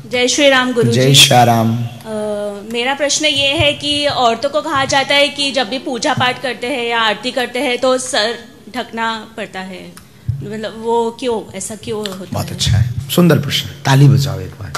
जय श्री राम गुरुजी। जय श्री राम। मेरा प्रश्न ये है कि औरतों को कहा जाता है कि जब भी पूजा पाठ करते हैं या आरती करते हैं तो सर ढकना पड़ता है, मतलब वो क्यों, ऐसा क्यों होता है? बहुत अच्छा है, सुंदर प्रश्न, ताली बजाओ एक बार।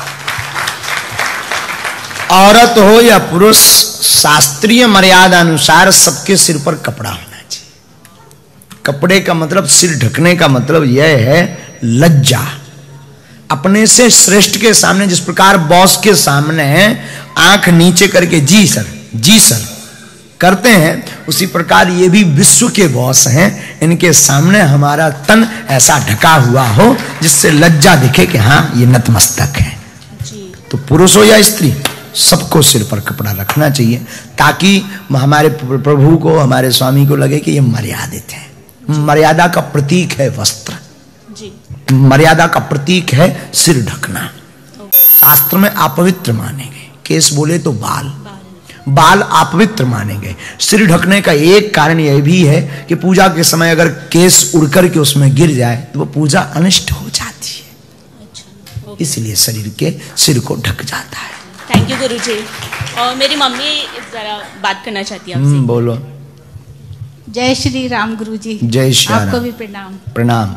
औरत हो या पुरुष, शास्त्रीय मर्यादा अनुसार सबके सिर पर कपड़ा होना चाहिए। कपड़े का मतलब, सिर ढकने का मतलब यह है लज्जा। अपने से श्रेष्ठ के सामने, जिस प्रकार बॉस के सामने आंख नीचे करके जी सर करते हैं, उसी प्रकार ये भी विश्व के बॉस हैं, इनके सामने हमारा तन ऐसा ढका हुआ हो जिससे लज्जा दिखे कि हाँ ये नतमस्तक है। तो पुरुष हो या स्त्री, सबको सिर पर कपड़ा रखना चाहिए, ताकि हमारे प्रभु को, हमारे स्वामी को लगे कि ये मर्यादित है। मर्यादा का प्रतीक है वस्त्र, मर्यादा का प्रतीक है सिर ढकना। शास्त्र में अपवित्र माने गए, केस बोले तो बाल अपवित्र माने गए। सिर ढकने का एक कारण यह भी है कि पूजा के समय अगर केस उड़ करके उसमें गिर जाए तो वो पूजा अनिष्ट हो जाती है, इसलिए शरीर के सिर को ढक जाता है। थैंक यू गुरुजी। और मेरी मम्मी जरा बात करना चाहती है आपसे। बोलो। जय श्री राम गुरुजी। जय श्री राम। आपको भी प्रणाम। प्रणाम।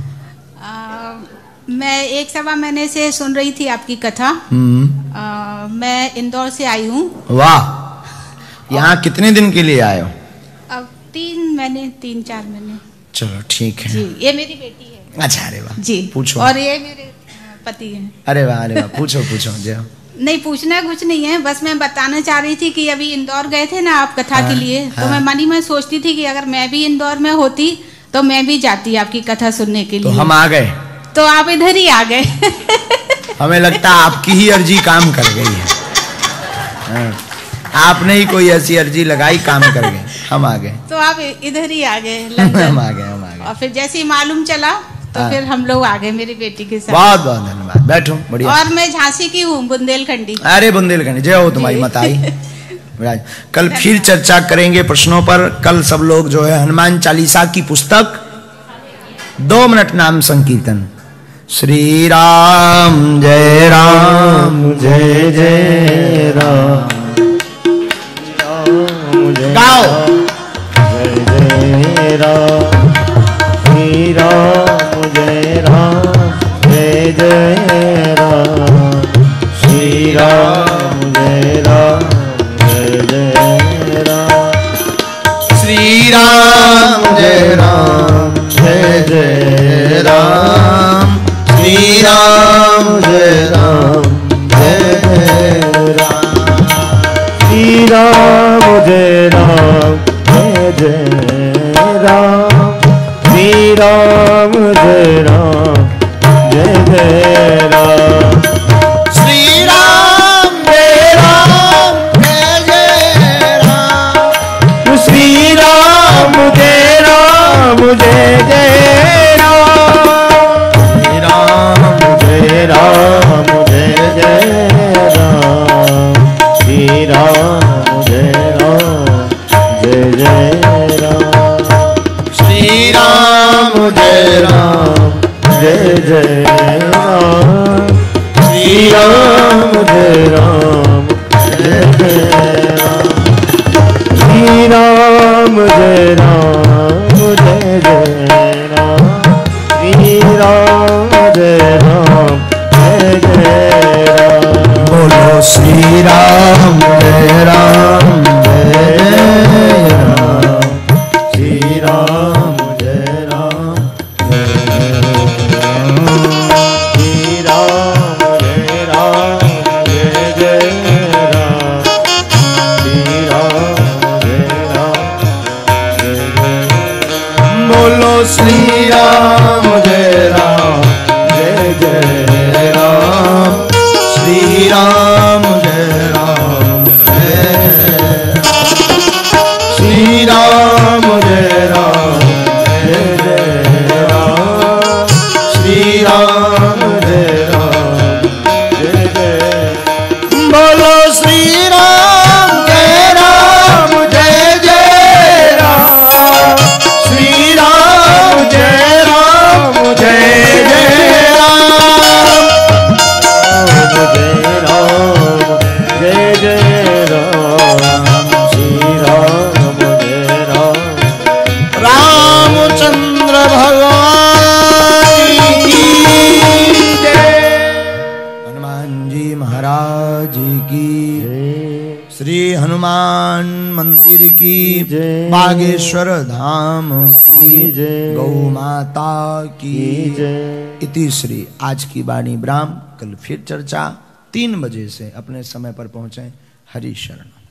मैं एक सवा महीने से सुन रही थी आपकी कथा। मैं इंदौर से आई हूँ। वाह। यहाँ कितने दिन के लिए आए हो? अब 3-4 महीने। चलो ठीक है जी, ये मेरी बेटी है। अच्छा, अरे वाह। जी पूछो। और ये मेरे पति हैं। अरे वाह पूछो जो। नहीं, पूछना कुछ नहीं है, बस मैं बताना चाह रही थी कि अभी इंदौर गए थे ना आप कथा के लिए, तो मैं मन ही में सोचती थी कि अगर मैं भी इंदौर में होती तो मैं भी जाती आपकी कथा सुनने के लिए। तो हम आ गए, तो आप इधर ही आ गए। हमें लगता है आपकी ही अर्जी काम कर गई है। आपने ही कोई ऐसी अर्जी लगाई, काम कर गए, हम आ गए। तो आप इधर ही आ गए लंदन। हम आ गए। और फिर जैसे ही मालूम चला तो फिर हम लोग आ गए मेरी बेटी के साथ। बहुत बहुत धन्यवाद, बैठो। बढ़िया। और मैं झांसी की हूँ, बुंदेलखंडी। अरे बुंदेलखंडी, जय हो तुम्हारी मताई। कल फिर चर्चा करेंगे प्रश्नों पर। कल सब लोग जो है हनुमान चालीसा की पुस्तक 2 मिनट नाम संकीर्तन। श्री राम जय जय राम, गाओ। जय राम, श्री राम जय जय राम, श्री राम जय राम, श्री राम जय जय राम, श्री राम जय राम, श्री राम जय राम, श्री राम जय राम, श्री राम जय राम, श्री राम जय राम, जय जय राम, श्री राम जय राम, जय जय राम, श्री राम जय राम, जय जय राम, श्री राम जय राम, जय जय राम, श्री राम जय राम, जय जय राम, श्री राम जय राम, जय जय राम, श्री राम जय राम, जय जय राम। बोलो श्री राम जय राम, जय जय राम, श्री राम जय राम, जय जय राम, श्री राम जय राम, जी की जय। श्री हनुमान मंदिर की जय। बागेश्वर धाम की जय। गौ माता की जय। इति श्री। आज की वाणी विराम, कल फिर चर्चा 3 बजे से अपने समय पर पहुंचे। हरि शरण।